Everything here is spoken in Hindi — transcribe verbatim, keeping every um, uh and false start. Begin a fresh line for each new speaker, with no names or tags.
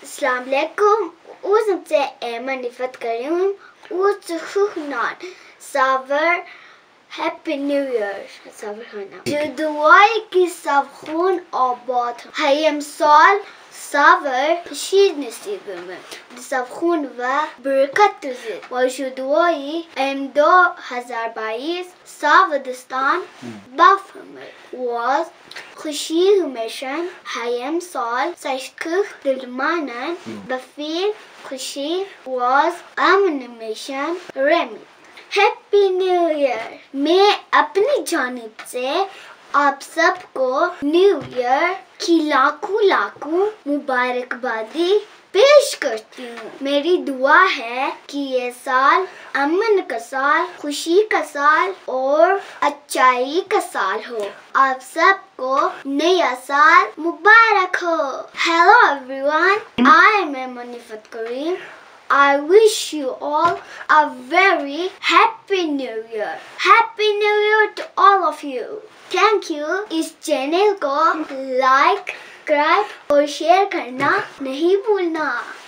Assalamu alaikum. Uzum se Aiman Iffat Karim. Uzum Savar. Happy New Year. Savar khana. Juduai ki savkhun abad. Hayam sal savar khashid nasib mein. Savkhun va barakat tuzid. Wa juduai em two thousand twenty-two Savadistan bafmer was khashid mission. Hayam sal sashkh dilmanan bafil khashid was amn mission remi. Happy new year. मैं अपनी जानिब से आप सबको न्यू ईयर की लाखों लाखों मुबारकबादी पेश करती हूँ। मेरी दुआ है कि ये साल अमन का साल, खुशी का साल और अच्छाई का साल हो। आप सबको नया साल मुबारक हो। Hello everyone, I am Aiman Iffat Karim. I wish you all a very happy new year. Happy new year to all of you. Thank you. इस चैनल को लाइक, सब्सक्राइब और शेयर करना नहीं भूलना।